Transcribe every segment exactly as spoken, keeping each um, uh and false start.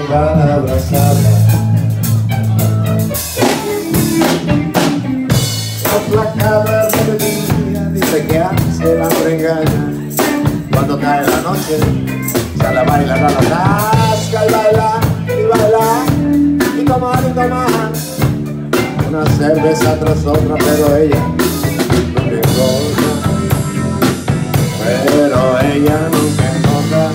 para abrazarla. La flaca de día dice que hace la regaña. Cuando cae la noche sale a bailar a la tasca y baila, y baila, y tomar, y tomar una cerveza tras otra, pero ella no le importa, pero ella nunca enoja.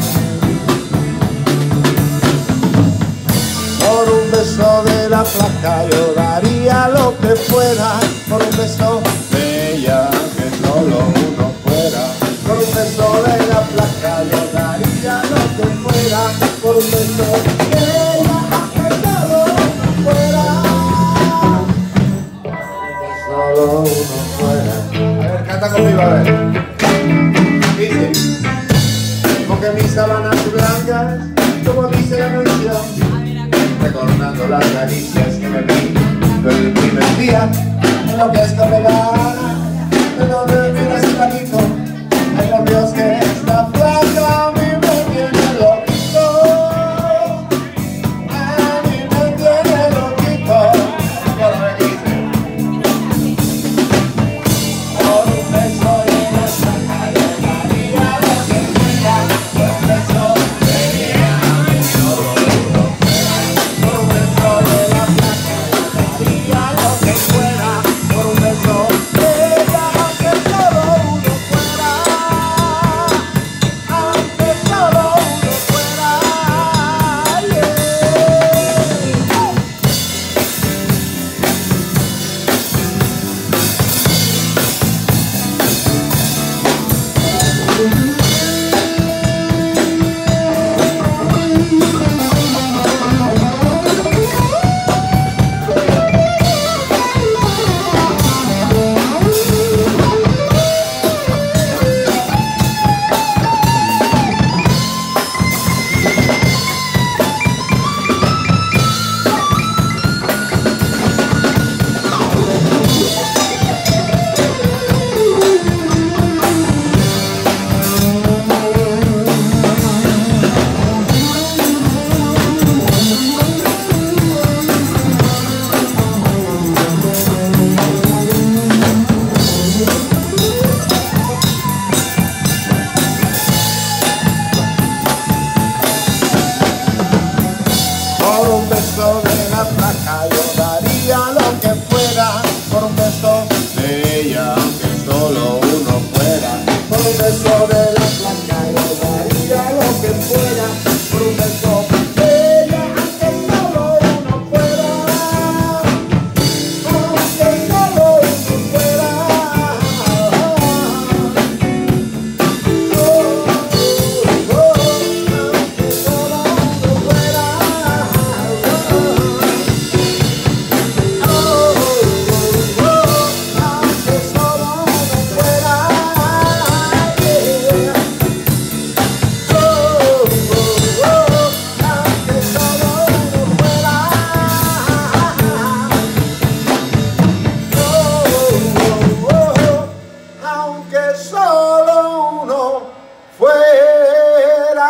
Por un beso de la flaca yo daría lo que fuera, por un beso de ella que solo uno fuera. Por un beso de la flaca yo daría lo que fuera, por un beso de ella que solo uno fuera. Solo uno fuera. A ver, canta conmigo, a ver. Dice, porque mis sábanas blancas, como dice la canción, recordando las caricias que me di el primer día, en lo que es capelán, de donde mira ese palito, hay cambios que esta flaca a mí me tiene loquito, a mí me tiene loquito. Por me dice, por un beso de la flaca yo daría lo que sea, por un beso de ella que solo uno fuera, por un beso de la flaca yo daría lo que fuera, por un beso de ella que solo uno fuera, aunque solo uno fuera, yeah. Por un beso de la flaca yo daría lo que fuera, por un beso de ella aunque solo uno fuera, por un beso de la flaca yo daría lo que fuera, por un beso de ella aunque solo uno fuera, aunque solo uno fuera. Oh, oh, oh, aunque solo uno fuera. Aunque solo uno fuera.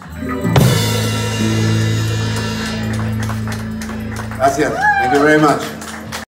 Gracias. Thank you very much.